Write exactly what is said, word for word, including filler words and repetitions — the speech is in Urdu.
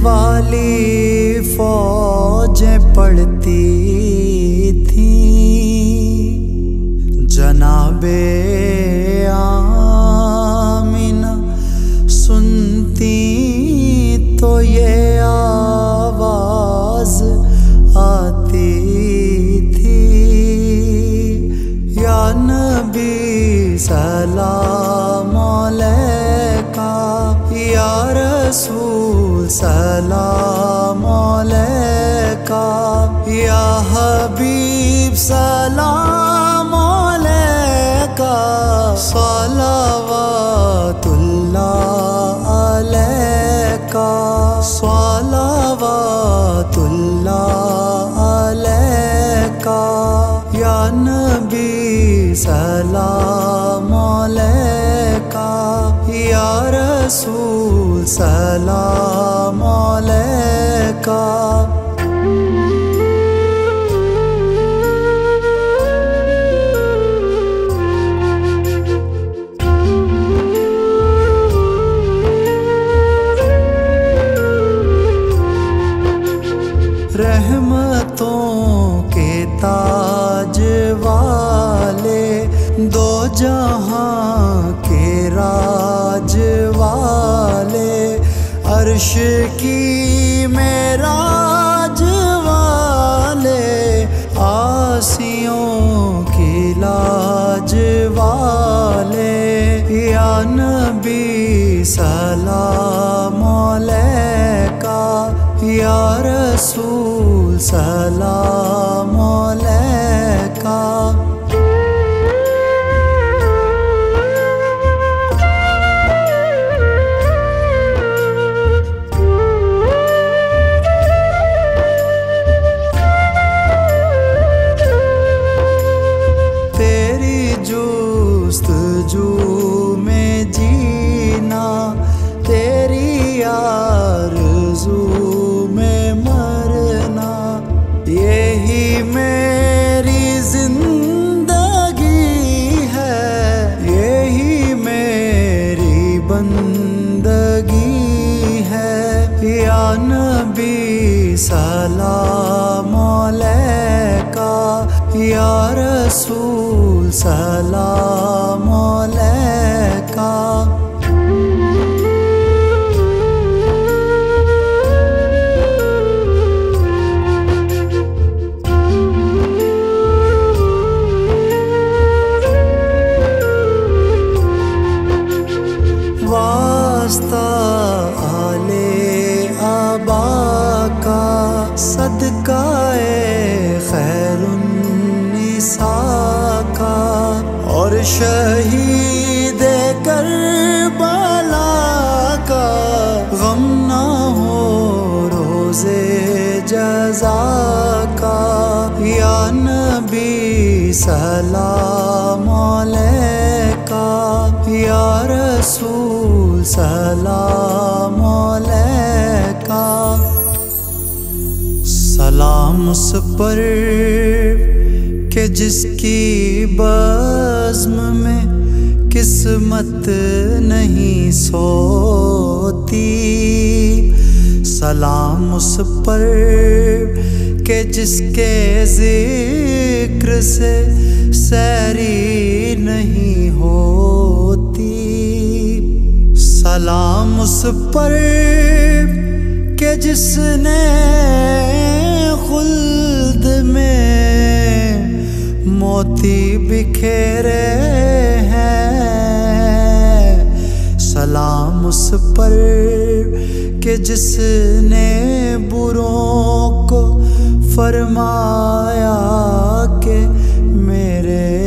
والی فوجیں پڑتی تھیں، جناب آمینہ سنتی تو یہ آواز آتی تھی، یا نبی سلام علیکہ، یا رسول سلام علیکہ، یا حبیب سلام علیکہ، صلوات اللہ علیکہ، صلوات اللہ علیکہ، یا نبی سلام علیکہ، یا رسول سلام علیکہ۔ رحمتوں کے تاج والے، دو جہاں کے راج والے، عرش کی معراج والے، آسیوں کی لاج والے، یا نبی سلام علیکہ، یا رسول سلام علیکہ۔ تیری جستجو میں جینا، تیری آرزو میں مرنا، یہی میری زندگی ہے، یہی میری بندگی ہے، یا نبی سلام علیکہ، یا رسول سلام علیکہ۔ واسطہ آل آبا کا، صدقہ خیر النساء کا، اور شہید کربلا کا، غم نہ ہو روز جزا کا، یا نبی سلام علیکہ، یا رسول سلام علیکہ۔ سلام اس پر کہ جس کی بزم میں قسمت نہیں سوتی، سلام اس پر کہ جس کے ذکر سے سیری نہیں ہوتی، سلام اس پر کہ جس نے خلد میں موتی بکھیرے ہیں، سلام اس پر کہ جس نے بروں کو فرمایا کہ میرے